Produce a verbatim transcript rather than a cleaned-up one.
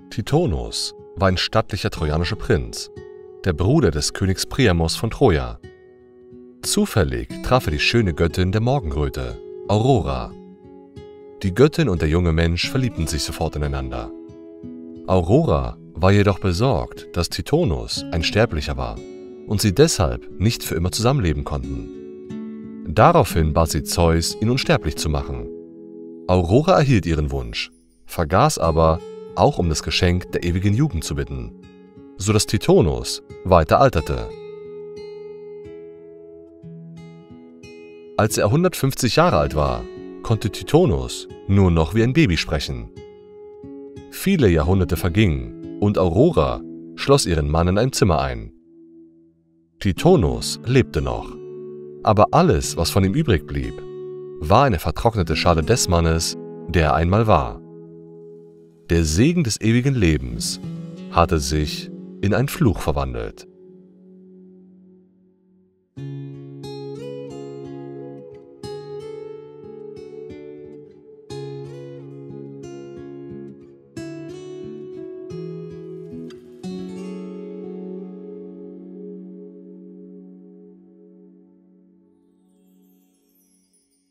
Titonus war ein stattlicher trojanischer Prinz, der Bruder des Königs Priamos von Troja. Zufällig traf er die schöne Göttin der Morgenröte, Aurora. Die Göttin und der junge Mensch verliebten sich sofort ineinander. Aurora war jedoch besorgt, dass Titonus ein Sterblicher war und sie deshalb nicht für immer zusammenleben konnten. Daraufhin bat sie Zeus, ihn unsterblich zu machen. Aurora erhielt ihren Wunsch, vergaß aber, auch um das Geschenk der ewigen Jugend zu bitten, sodass Titonus weiter alterte. Als er hundertfünfzig Jahre alt war, konnte Titonus nur noch wie ein Baby sprechen. Viele Jahrhunderte vergingen und Aurora schloss ihren Mann in ein Zimmer ein. Titonus lebte noch, aber alles, was von ihm übrig blieb, war eine vertrocknete Schale des Mannes, der er einmal war. Der Segen des ewigen Lebens hatte sich in einen Fluch verwandelt.